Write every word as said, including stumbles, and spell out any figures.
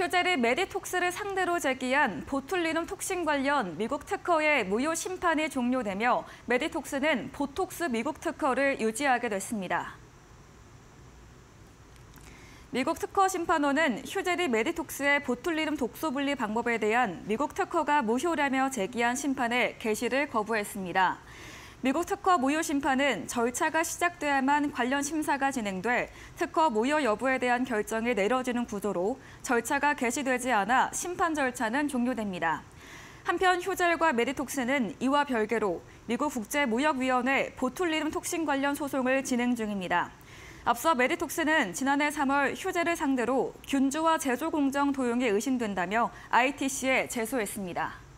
휴제리 메디톡스를 상대로 제기한 보툴리눔 톡신 관련 미국 특허의 무효 심판이 종료되며 메디톡스는 보톡스 미국 특허를 유지하게 됐습니다. 미국 특허 심판원은 휴제리 메디톡스의 보툴리눔 독소 분리 방법에 대한 미국 특허가 무효라며 제기한 심판에 개시를 거부했습니다. 미국 특허 무효 심판은 절차가 시작돼야만 관련 심사가 진행돼 특허 무효 여부에 대한 결정이 내려지는 구조로 절차가 개시되지 않아 심판 절차는 종료됩니다. 한편 휴젤과 메디톡스는 이와 별개로 미국 국제무역위원회 보툴리눔 톡신 관련 소송을 진행 중입니다. 앞서 메디톡스는 지난해 삼월 휴젤을 상대로 균주와 제조 공정 도용이 의심된다며 아이티씨에 제소했습니다.